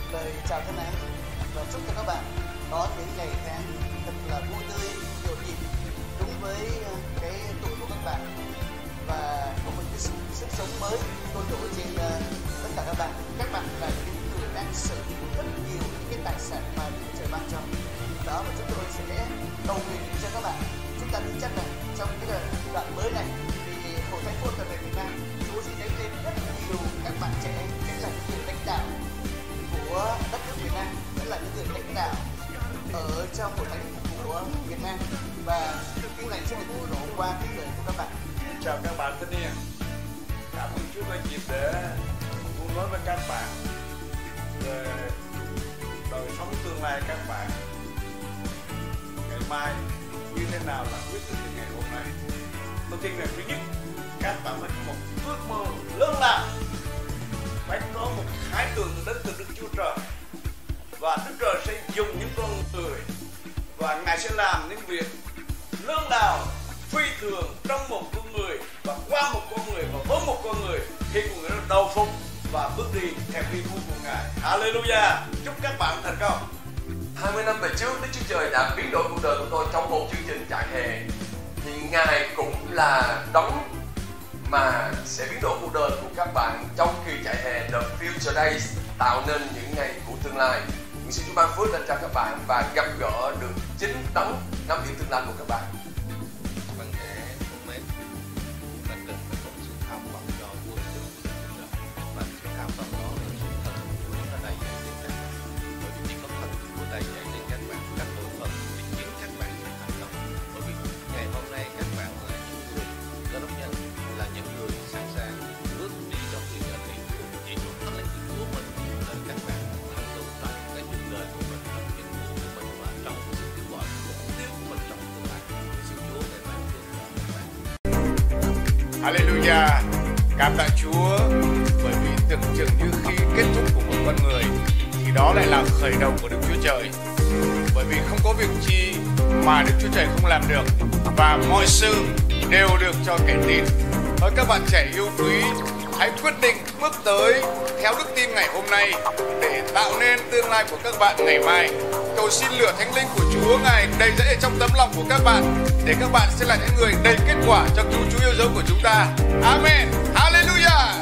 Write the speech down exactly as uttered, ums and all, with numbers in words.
lời chào thân ái và chúc cho các bạn có những ngày tháng thật là vui tươi, nhộn nhịp đúng với cái tuổi của các bạn và có một cái sức, sức sống mới tôi đổ trên uh, tất cả các bạn. Các bạn là những người đang sở hữu rất nhiều những cái tài sản mà Đức Trời ban cho. Đó, và chúng tôi sẽ cầu nguyện cho các bạn. Chúng ta tin chắc rằng trong cái đoạn mới này thì Hội Thánh Phúc Âm Việt Nam, Chúa sẽ đánh lên rất nhiều các bạn trẻ sẽ là những người lãnh đạo của đất nước Việt Nam, sẽ là những người lãnh đạo ở trong Hội Thánh của Việt Nam, và kinh này sẽ được bộc lộ qua cái lời của các bạn. Chào các bạn thân yêu. Cảm ơn Chúa đã dịp để muốn nói với các bạn về đời sống tương lai các bạn. Ngày mai như thế nào là quyết định từ ngày hôm nay. Tôi tin rằng thứ nhất, các bạn phải có một ước mơ lớn lao, phải có một khái tượng đến từ Đức Chúa Trời, và Đức Trời sẽ dùng những con người và Ngài sẽ làm những việc lớn lao phi thường trong một con người và qua một con người và với một con người, khi con người nó đầu phục và bước đi theo ý muốn của Ngài. Hallelujah! Chúc các bạn thành công. hai mươi năm về trước, Đức Chúa Trời đã biến đổi cuộc đời của tôi trong một chương trình trại hè. Thì Ngài cũng là đấng mà sẽ biến đổi cuộc đời của các bạn trong kỳ trại hè The Future Days, tạo nên những ngày của tương lai. Nguyện xin Chúa ban phước lên cho các bạn và gặp gỡ được chính đấng nắm giữ tương lai của các bạn. Bạn trẻ thân mến, chúng ta cần phải có sự tham vọng cho vua chúa của Chúa Trời, và sự tham vọng đó là sự thần của Chúa đã đầy dạy trên các bạn. Bởi vì chỉ có thần của Chúa đầy dạy trên các bạn, các tội phận thì khiến các bạn sẽ thành công. Bởi vì ngày hôm nay các bạn là những người cơ đốc nhân, là những người sẵn sàng bước đi trong sự nhận định của chỉ số thánh linh của Chúa mình để các bạn thành tựu trong cái cuộc đời của mình, trong những cuộc của mình và trong sự kêu gọi của mục tiêu của mình trong tương lai. Xin Chúa để ban phước cho các bạn. Hallelujah! Cảm tạ Chúa, bởi vì tưởng chừng như khi kết thúc của một con người thì đó lại là khởi đầu của Đức Chúa Trời. Bởi vì không có việc chi mà Đức Chúa Trời không làm được, và mọi sự đều được cho kẻ tin. Hỡi các bạn trẻ yêu quý, hãy quyết định bước tới theo đức tin ngày hôm nay để tạo nên tương lai của các bạn ngày mai. Cầu xin lửa Thánh Linh của Chúa Ngài đầy dẫy trong tấm lòng của các bạn, để các bạn sẽ là những người đầy kết quả cho cứu Chúa yêu dấu của chúng ta. Amen. Hallelujah.